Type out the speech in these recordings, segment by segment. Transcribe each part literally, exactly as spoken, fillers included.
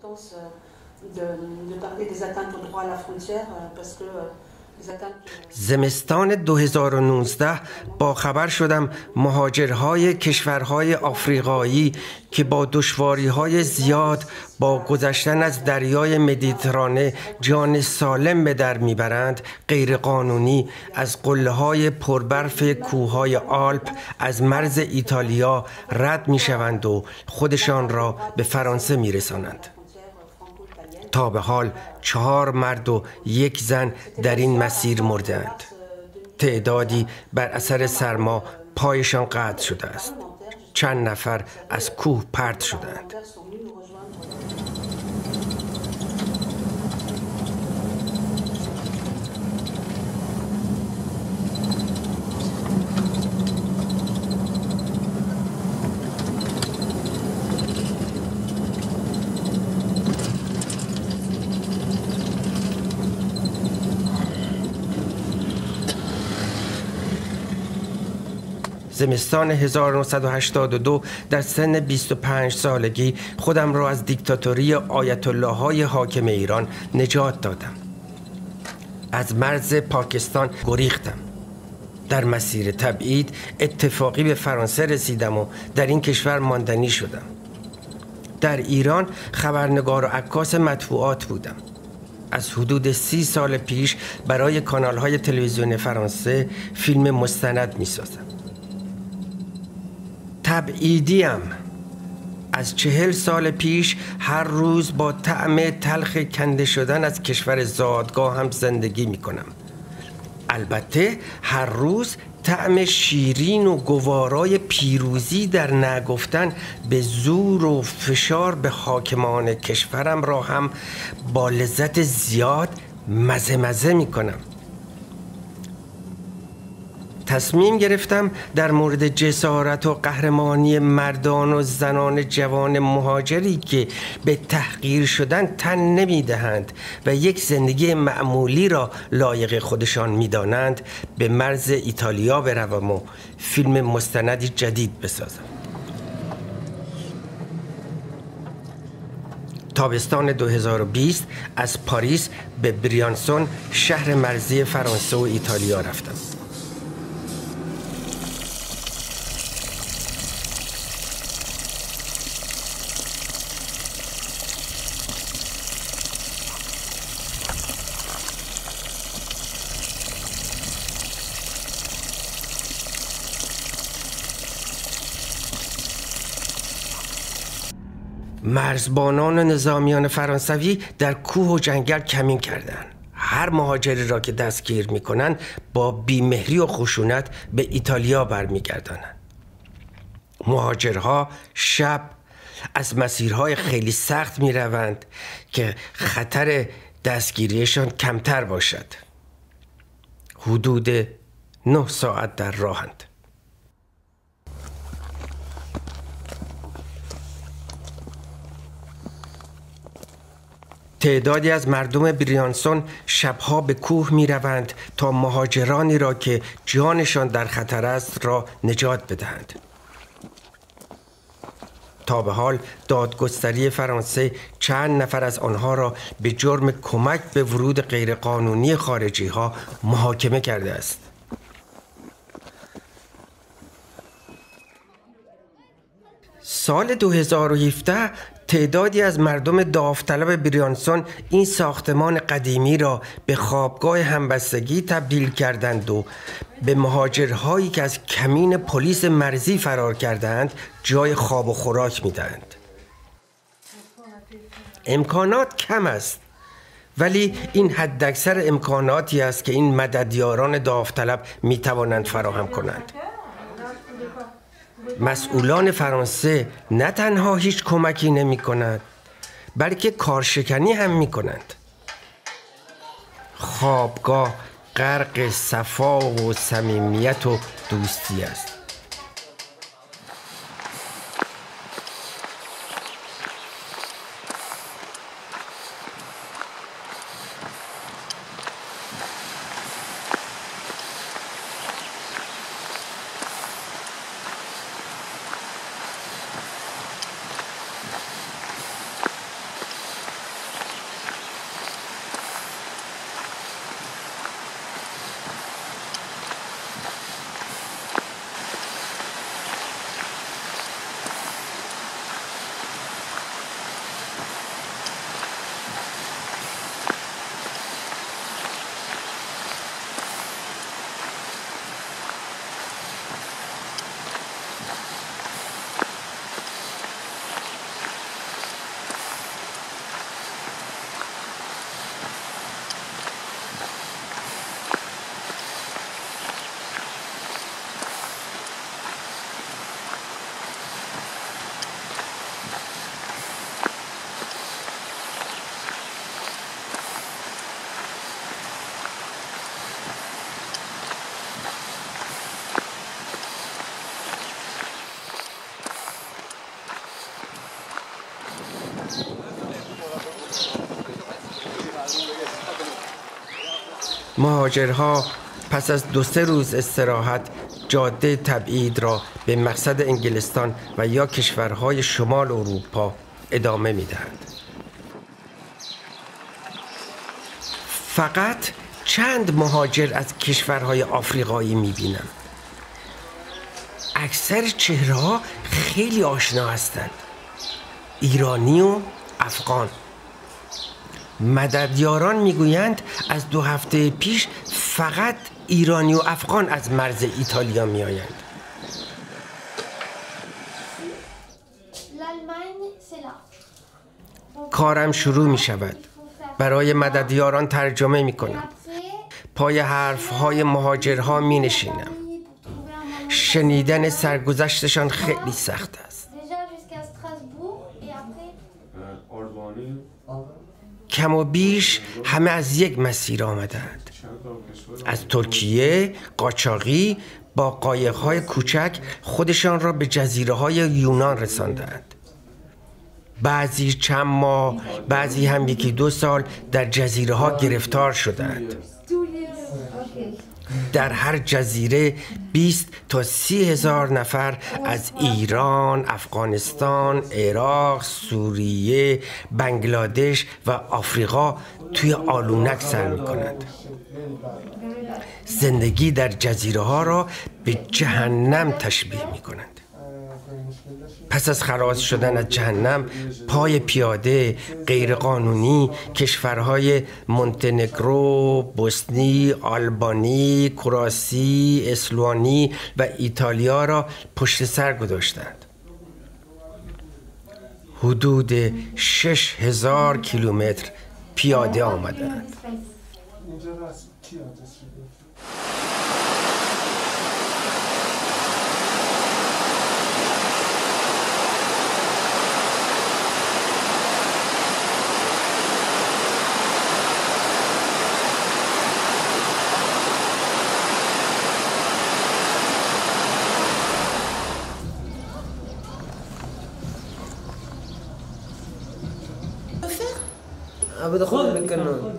زمستان دو هزار و نوزده با خبر شدم مهاجرهای کشورهای آفریقایی که با دشواری‌های زیاد با گذشتن از دریای مدیترانه جان سالم به در میبرند غیرقانونی از قله‌های پربرف کوههای آلپ از مرز ایتالیا رد میشوند و خودشان را به فرانسه میرسانند. تا به حال چهار مرد و یک زن در این مسیر مردند. تعدادی بر اثر سرما پایشان قطع شده است. چند نفر از کوه پرت شدند. زمستان هزار و نهصد و هشتاد و دو در سن بیست و پنج سالگی خودم را از دیکتاتوری آیت الله های حاکم ایران نجات دادم. از مرز پاکستان گریختم. در مسیر تبعید اتفاقی به فرانسه رسیدم و در این کشور ماندنی شدم. در ایران خبرنگار و عکاس مطبوعات بودم. از حدود سی سال پیش برای کانال های تلویزیون فرانسه فیلم مستند می سازم. تبعیدیم. از چهل سال پیش هر روز با طعم تلخ کنده شدن از کشور زادگاه هم زندگی می کنم. البته هر روز طعم شیرین و گوارای پیروزی در نگفتن به زور و فشار به حاکمان کشورم را هم با لذت زیاد مزه مزه می کنم. تصمیم گرفتم در مورد جسارت و قهرمانی مردان و زنان جوان مهاجری که به تحقیر شدن تن نمیدهند و یک زندگی معمولی را لایق خودشان میدانند به مرز ایتالیا بروم و فیلم مستندی جدید بسازم. تابستان دو هزار و بیست از پاریس به بریانسون شهر مرزی فرانسه و ایتالیا رفتم. مرزبانان و نظامیان فرانسوی در کوه و جنگل کمین کردند. هر مهاجری را که دستگیر می‌کنند با بیمهری و خشونت به ایتالیا برمیگردانند. مهاجرها شب از مسیرهای خیلی سخت می‌روند که خطر دستگیریشان کمتر باشد. حدود نه ساعت در راهند. تعدادی از مردم بریانسون شبها به کوه می روند تا مهاجرانی را که جانشان در خطر است را نجات بدهند. تا به حال دادگستری فرانسه چند نفر از آنها را به جرم کمک به ورود غیرقانونی خارجی ها محاکمه کرده است. سال دو هزار و هفده تعدادی از مردم داوطلب بریانسون این ساختمان قدیمی را به خوابگاه همبستگی تبدیل کردند و به مهاجرهایی که از کمین پلیس مرزی فرار کردند جای خواب و خوراک می‌دهند. امکانات کم است، ولی این حداکثر امکاناتی است که این مددیاران داوطلب می‌توانند فراهم کنند. مسئولان فرانسه نه تنها هیچ کمکی نمی کنند بلکه کارشکنی هم می کنند. خوابگاه غرق صفا و صمیمیت و دوستی است. مهاجرها پس از دو سه روز استراحت جاده تبعید را به مقصد انگلستان و یا کشورهای شمال اروپا ادامه می‌دهند. فقط چند مهاجر از کشورهای آفریقایی می‌بینم. اکثر چهره‌ها خیلی آشنا هستند. ایرانی و افغان. مددیاران میگویند از دو هفته پیش فقط ایرانی و افغان از مرز ایتالیا میآیند. کارم شروع می شود. برای مددیاران ترجمه می کنم. پای حرفهای مهاجرها می نشینم. شنیدن سرگذشتشان خیلی سخت است. کم و بیش همه از یک مسیر آمدند. از ترکیه قاچاقی با قایق‌های کوچک خودشان را به جزیره‌های یونان رساندند. بعضی چند ماه، بعضی هم یکی دو سال در جزیره‌ها گرفتار شدند. در هر جزیره بیست تا سی هزار نفر از ایران، افغانستان، عراق، سوریه، بنگلادش و آفریقا توی آلونک سر می‌کنند. زندگی در جزیره ها را به جهنم تشبیه می‌کنند. پس از خلاص شدن از جهنم پای پیاده غیرقانونی کشورهای مونتنگرو، بوسنی، آلبانی، کراسی، اسلوانی و ایتالیا را پشت سر گذاشتند. حدود شش هزار کیلومتر پیاده آمدند. بدأ خذ لك النون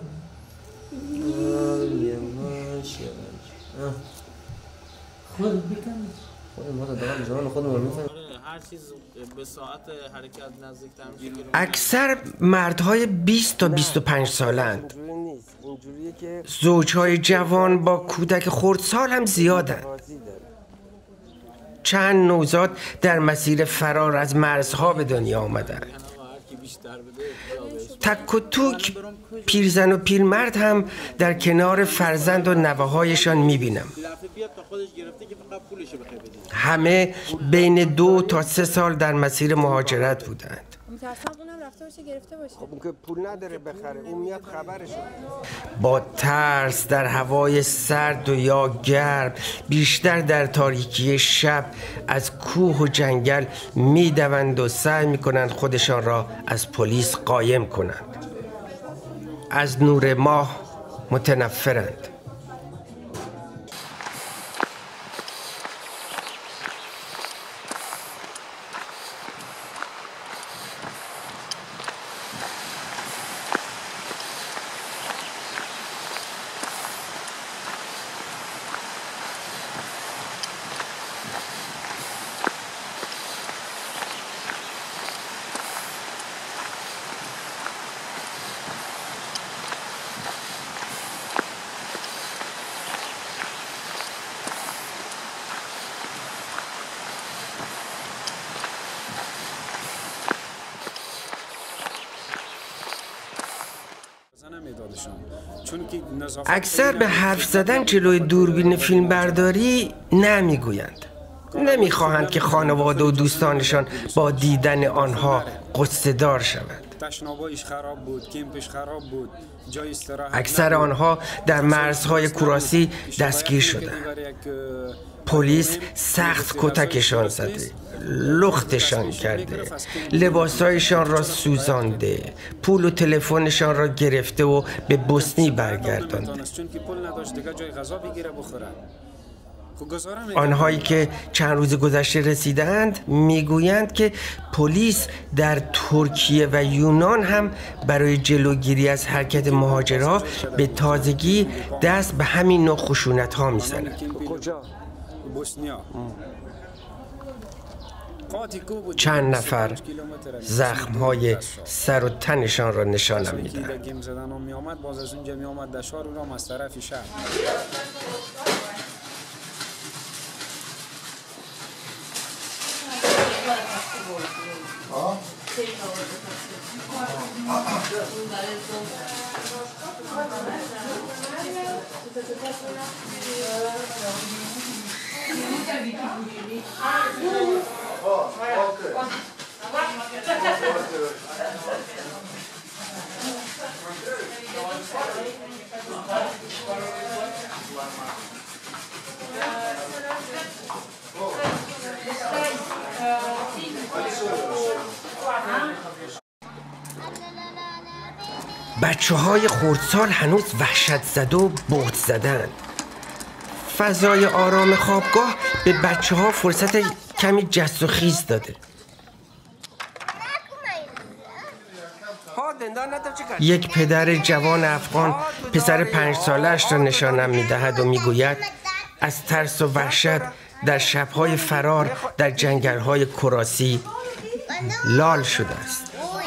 خذ بكم خذ الموتور ده زمان خذ من هر چیز به ساعت حرکت نزدیکتر میشه. اکثر مردهای بیست تا بیست و پنج سالند. زوجهای جوان با کودک خردسال هم زیادند. چند نوزاد در مسیر فرار از مرزها به دنیا آمدند. تک و توک پیرزن و پیرمرد هم در کنار فرزند و نوه‌هایشان می‌بینم. همه بین دو تا سه سال در مسیر مهاجرت بودند. خب اون که پول نداره بخره، اون میاد خبرش. با ترس در هوای سرد و یا گرم، بیشتر در تاریکی شب از کوه و جنگل میدوند و سعی میکنند خودشان را از پلیس قایم کنند. از نور ماه متنفرند. اکثر به حرف زدن جلوی دوربین فیلم برداری نمیگویند. نمیخواهند که خانواده و دوستانشان با دیدن آنها قصه دار شوند. اکثر آنها در مرزهای کراسی دستگیر شدند. پلیس سخت کتکشان زده، لختشان کرده، لباسایشان را سوزانده، پول و تلفنشان را گرفته و به بوسنی برگردانده. آنهایی که چند روز گذشته رسیدند میگویند که پلیس در ترکیه و یونان هم برای جلوگیری از حرکت مهاجرها به تازگی دست به همین نوع خشونت ها میزنند. چند نفر زخم‌های سر و تنشان را نشانم می‌دهند. بچه های خردسال هنوز وحشت زده و بهت زدند. فضای آرام خوابگاه به بچه ها فرصت کمی جست و خیز داده. یک پدر جوان افغان پسر پنج سالش را نشانم میدهد و میگوید از ترس و وحشت در شبهای فرار در جنگل‌های کراسی لال شده است.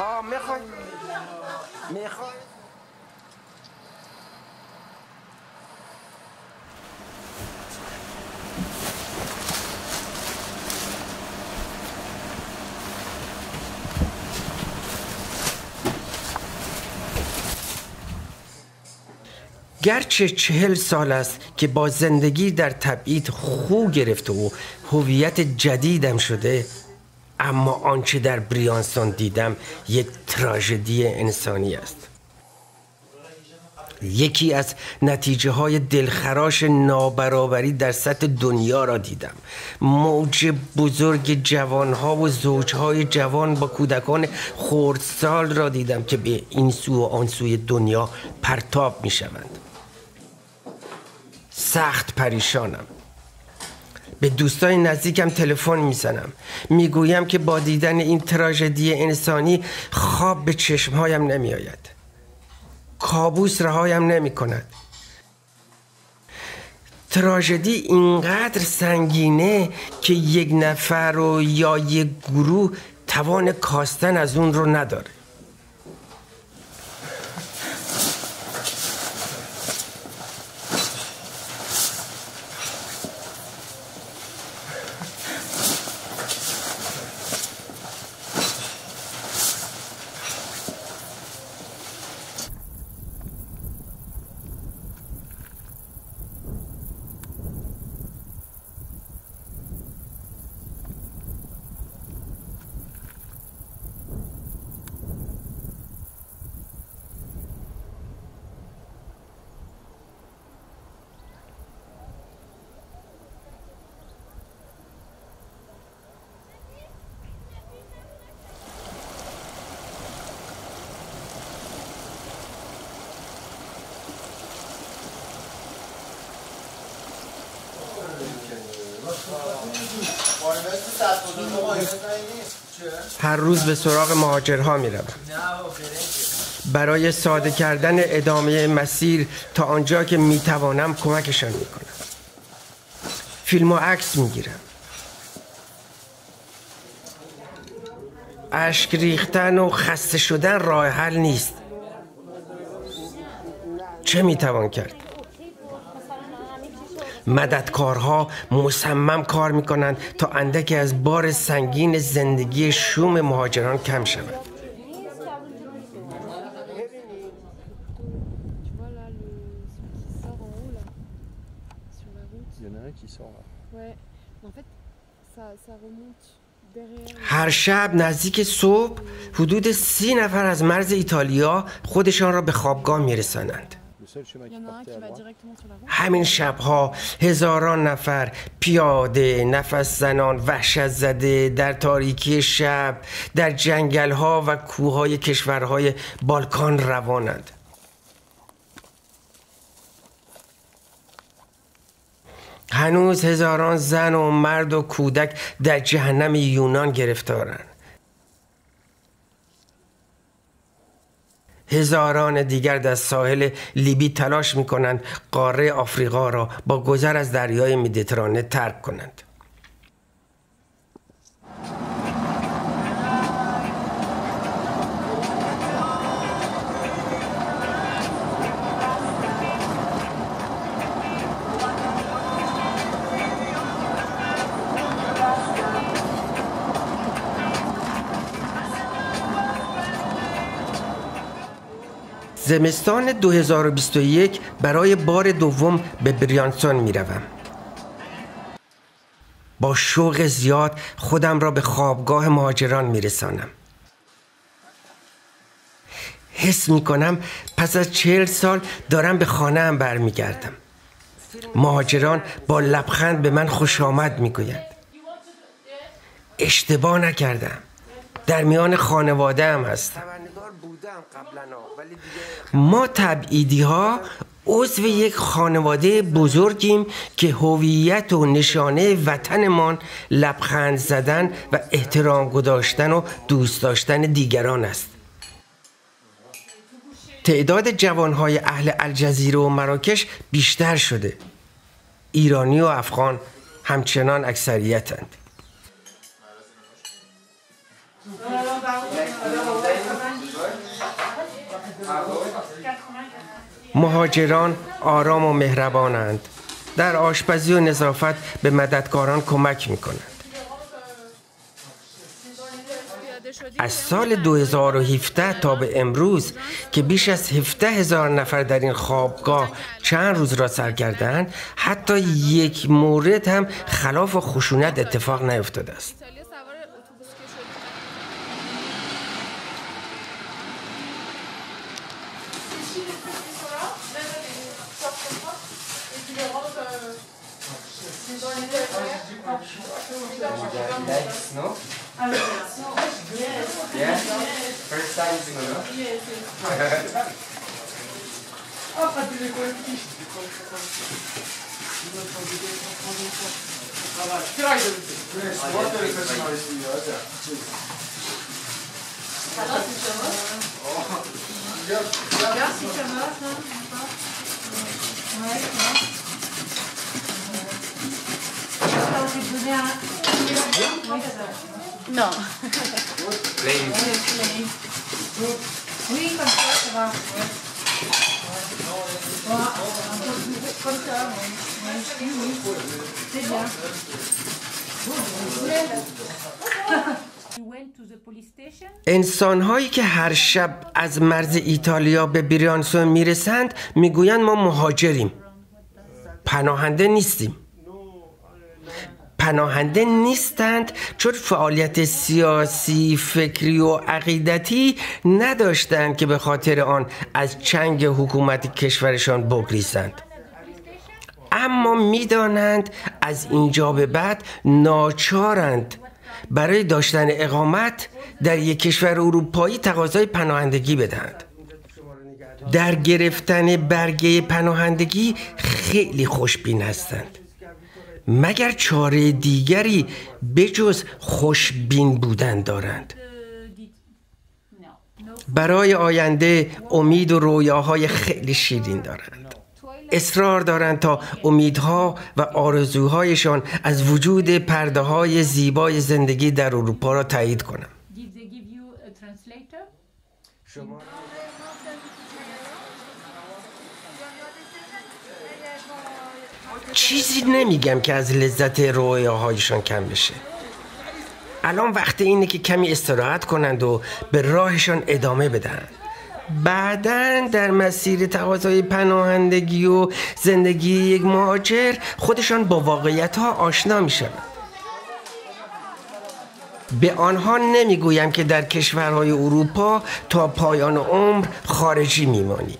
گرچه چهل سال است که با زندگی در تبعید خو گرفته و هویت جدیدم شده، اما آنچه در بریانستون دیدم یک تراژدی انسانی است. یکی از نتیجه های دلخراش نابرابری در سطح دنیا را دیدم. موج بزرگ جوانها و زوجهای جوان با کودکان خردسال را دیدم که به این سو و آن سوی دنیا پرتاب می شوند. سخت پریشانم. به دوستای نزدیکم تلفن میزنم، میگویم که با دیدن این تراژدی انسانی خواب به چشمهایم نمی آید. کابوس رهایم نمی کند. تراژدی اینقدر سنگینه که یک نفر و یا یک گروه توان کاستن از اون رو نداره. هر روز به سراغ مهاجرها می روم. برای ساده کردن ادامه مسیر تا آنجا که می توانم کمکشان می کنم. فیلم و عکس می گیرم. اشک ریختن و خسته شدن راه حل نیست. چه می توان کرد؟ مددکارها مصمم کار میکنند تا اندکی از بار سنگین زندگی شوم مهاجران کم شود. هر شب نزدیک صبح حدود سی نفر از مرز ایتالیا خودشان را به خوابگاه میرسانند. همین شبها هزاران نفر پیاده، نفس زنان، وحشت زده در تاریکی شب در جنگل‌ها و کوههای کشورهای بالکان روانند. هنوز هزاران زن و مرد و کودک در جهنم یونان گرفتارند. هزاران دیگر در ساحل لیبی تلاش می‌کنند قاره آفریقا را با گذر از دریای مدیترانه ترک کنند. زمستان دو هزار و بیست و یک برای بار دوم به بریانسون می روم. با شوق زیاد خودم را به خوابگاه مهاجران می رسانم. حس می کنم پس از چهل سال دارم به خانه هم برمی گردم. مهاجران با لبخند به من خوش آمد می گویند. اشتباه نکردم. در میان خانواده هم هستم. ما تبعیدی ها عضو یک خانواده بزرگیم که هویت و نشانه وطنمان لبخند زدن و احترام گذاشتن و دوست داشتن دیگران است. تعداد جوانهای اهل الجزیره و مراکش بیشتر شده. ایرانی و افغان همچنان اکثریتند. مهاجران آرام و مهربانند. در آشپزی و نظافت به مددکاران کمک می‌کنند. از سال دو هزار و هفده تا به امروز که بیش از هفده هزار نفر در این خوابگاه چند روز را سر کردند، حتی یک مورد هم خلاف خشونت اتفاق نیفتاده است. Non. Plain. Oui, comme ça, ça va. Comme ça, oui. Oui, c'est bien. انسان‌هایی که هر شب از مرز ایتالیا به بریانسون میرسند میگویند ما مهاجریم، پناهنده نیستیم. پناهنده نیستند چون فعالیت سیاسی، فکری و عقیدتی نداشتند که به خاطر آن از چنگ حکومت کشورشان بگریزند. اما میدانند از اینجا به بعد ناچارند برای داشتن اقامت در یک کشور اروپایی تقاضای پناهندگی بدهند. در گرفتن برگه پناهندگی خیلی خوشبین هستند. مگر چاره دیگری بجز خوشبین بودن دارند؟ برای آینده امید و رویاهای خیلی شیرین دارند. اصرار دارند تا امیدها و آرزوهایشان از وجود پرده‌های زیبای زندگی در اروپا را تایید کنم. شما چیزی نمیگم که از لذت رویاهایشان کم بشه. الان وقت اینه که کمی استراحت کنند و به راهشان ادامه بدن. بعداً در مسیر تقاضای پناهندگی و زندگی یک مهاجر خودشان با واقعیت‌ها آشنا میشن. به آنها نمیگویم که در کشورهای اروپا تا پایان عمر خارجی میمانی.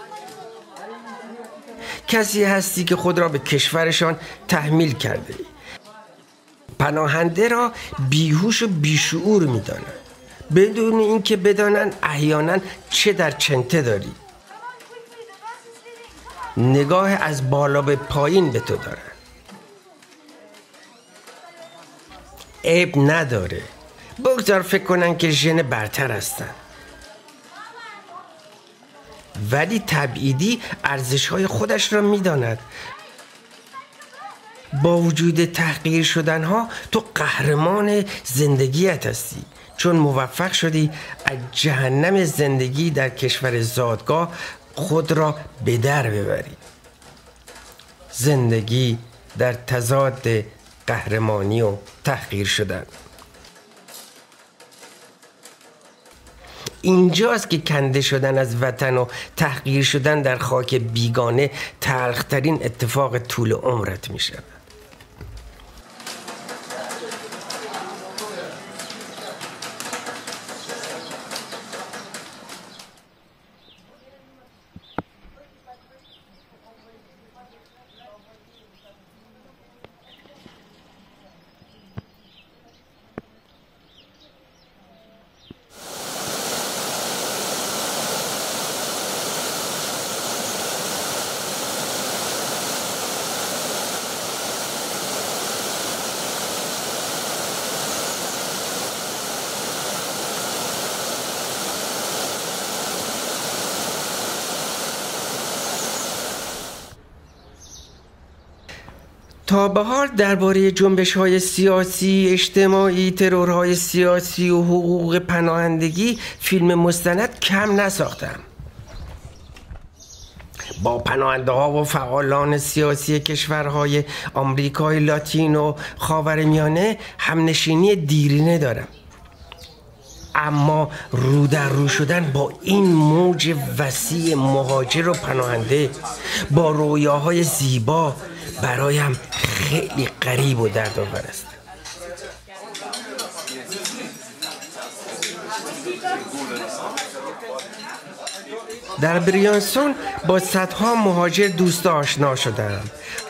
کسی هستی که خود را به کشورشان تحمیل کرده. پناهنده را بیهوش و بیشعور می‌دانند، بدون اینکه بدانند احیانا چه در چنته داری. نگاه از بالا به پایین به تو دارند. عیب نداره. بگذار فکر کنن که ژن برتر هستن. ولی تبعیدی ارزش‌های خودش را می‌داند. با وجود تحقیر شدنها تو قهرمان زندگیت هستی، چون موفق شدی از جهنم زندگی در کشور زادگاه خود را به در ببری. زندگی در تضاد قهرمانی و تحقیر شدن. اینجاست که کنده شدن از وطن و تحقیر شدن در خاک بیگانه تلخترین اتفاق طول عمرت می شود. تا به حال درباره جنبش‌های سیاسی، اجتماعی، ترورهای سیاسی و حقوق پناهندگی فیلم مستند کم نساختم. با پناهنده ها و فعالان سیاسی کشورهای آمریکای لاتین و خاورمیانه همنشینی دیرینه دارم. اما رو در رو شدن با این موج وسیع مهاجر و پناهنده با رویاهای زیبا برایم خیلی غریب و دردآور است. در بریانسون با صدها مهاجر دوست آشنا شدم.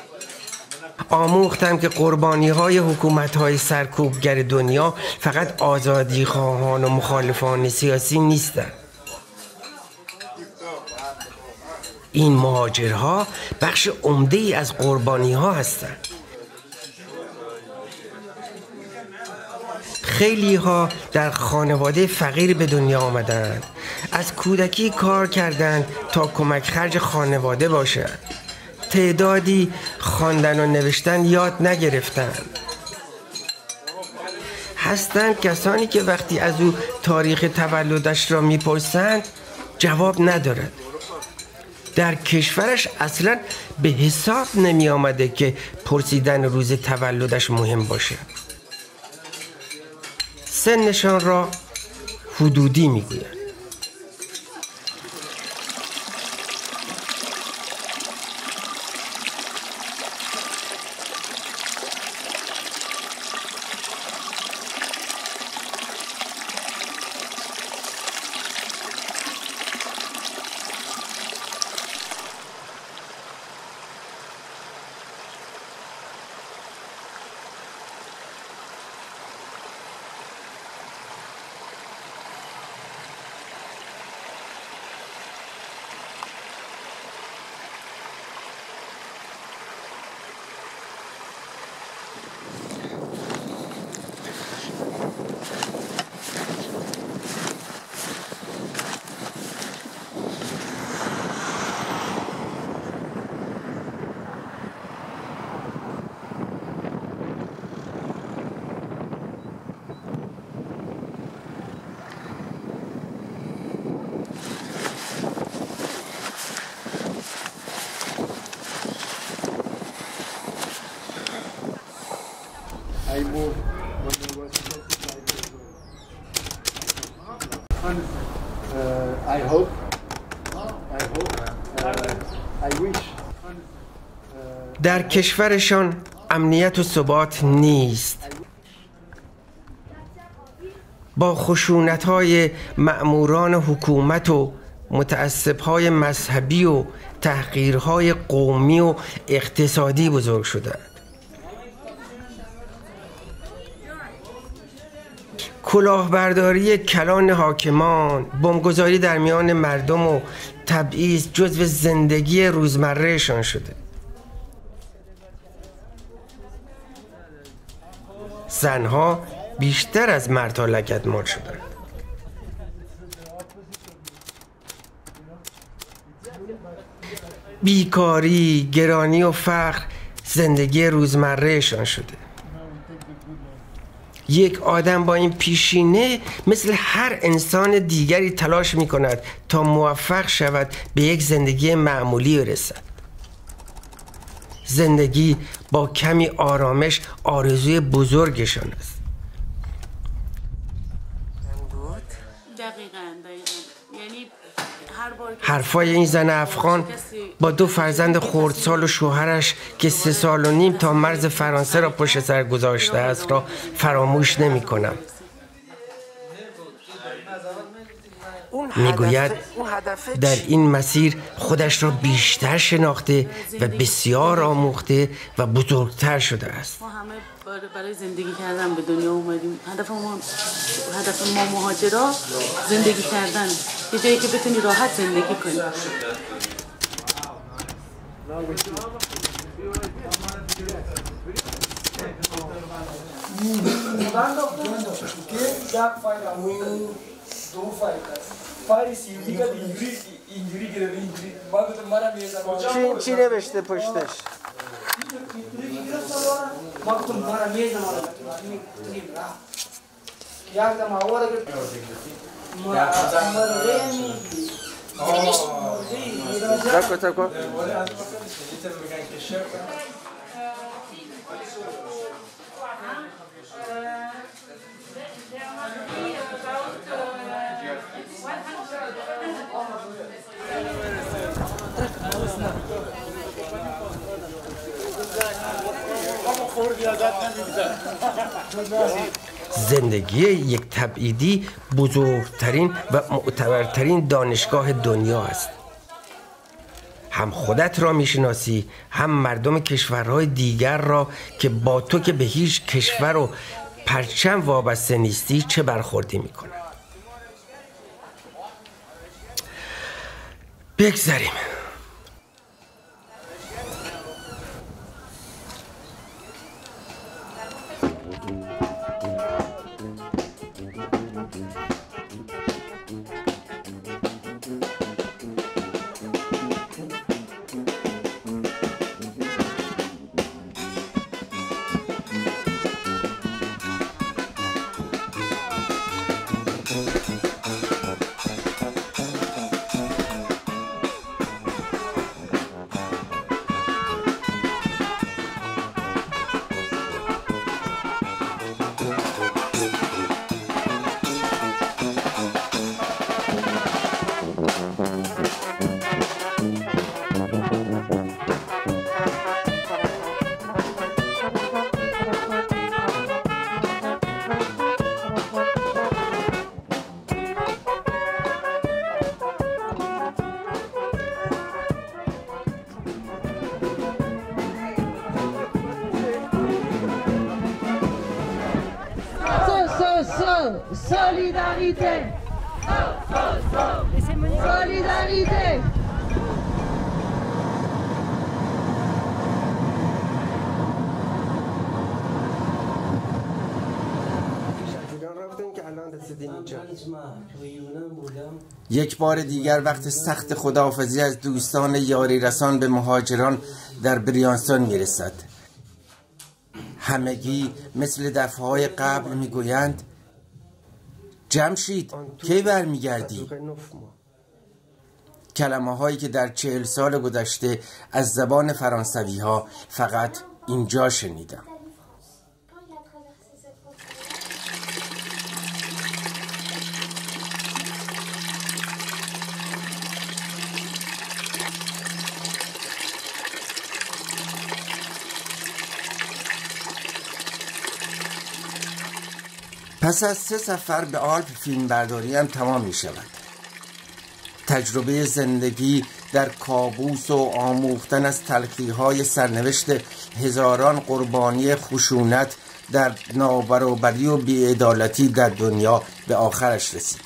آموختم که قربانی های حکومت های سرکوبگر دنیا فقط آزادی خواهان و مخالفان سیاسی نیستند. این مهاجرها بخش عمده ای از قربانی ها هستند. خیلی ها در خانواده فقیر به دنیا آمدند. از کودکی کار کردند تا کمک خرج خانواده باشند. تعدادی خواندن و نوشتن یاد نگرفتند. هستند کسانی که وقتی از او تاریخ تولدش را میپرسند جواب ندارد. در کشورش اصلا به حساب نمی آمده که پرسیدن روز تولدش مهم باشه. سنشان را حدودی می گوید. I moved when I was twenty-five years old. Uh, I hope, I hope, uh, I wish. در کشورشان امنیت و ثبات نیست. با خشونت‌های مأموران حکومت و متعصب‌های مذهبی و تحقیرهای قومی و اقتصادی بزرگ شدند. کلاهبرداری کلان حاکمان، بمبگذاری در میان مردم و تبعیض جزو زندگی روزمرهشان شده. زنها بیشتر از مردها لگدمال شدند. بیکاری، گرانی و فقر زندگی روزمرهشان شده. یک آدم با این پیشینه مثل هر انسان دیگری تلاش می کند تا موفق شود به یک زندگی معمولی برسد. زندگی با کمی آرامش آرزوی بزرگشان است. دقیقاً دقیقاً یعنی هر بار حرفای این زن افغان با دو فرزند خردسال و شوهرش که سه سال و نیم تا مرز فرانسه را پشت سر گذاشته است را فراموش نمی کنم. میگوید در این مسیر خودش را بیشتر شناخته و بسیار آموخته و بزرگتر شده است. ما همه برای زندگی کردن به دنیا اومدیم. هدف ما هدف ما مهاجرا زندگی کردن، یه جایی که بتونی راحت زندگی کنی. چی چی نوشته پشتش؟ تکو تکو زندگی یک تبعیدی بزرگترین و معتبرترین دانشگاه دنیا است. هم خودت را میشناسی، هم مردم کشورهای دیگر را که با تو که به هیچ کشور و پرچم وابسته نیستی چه برخوردی میکنه. بگذاریم. Solidarité. Solidarité. یک بار دیگر وقت سخت خداحافظی از دوستان یاری رسان به مهاجران در بریانسون میرسد. همگی مثل دفعه‌های قبل میگویند جمشید کی برمیگردی؟ کلمه هایی که در چهل سال گذشته از زبان فرانسوی ها فقط اینجا شنیدم. پس از سه سفر به آلپ فیلم برداری هم تمام می شود. تجربه زندگی در کابوس و آموختن از تلخی‌های سرنوشت هزاران قربانی خشونت در نابرابری و بی‌عدالتی در دنیا به آخرش رسید.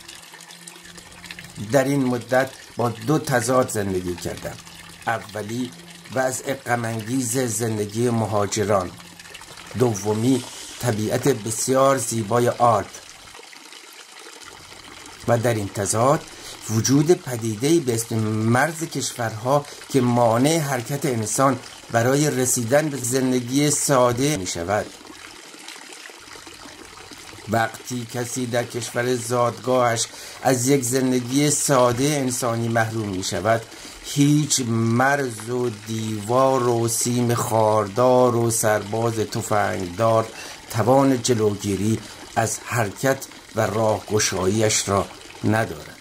در این مدت با دو تضاد زندگی کردم. اولی وضع غم‌انگیز زندگی مهاجران، دومی طبیعت بسیار زیبای آلپ و در این تضاد وجود پدیده‌ای به اسم مرز کشورها که مانع حرکت انسان برای رسیدن به زندگی ساده می شود. وقتی کسی در کشور زادگاهش از یک زندگی ساده انسانی محروم می شود، هیچ مرز و دیوار و سیم خاردار و سرباز تفنگدار توان جلوگیری از حرکت و راهگشایی‌اش را ندارد.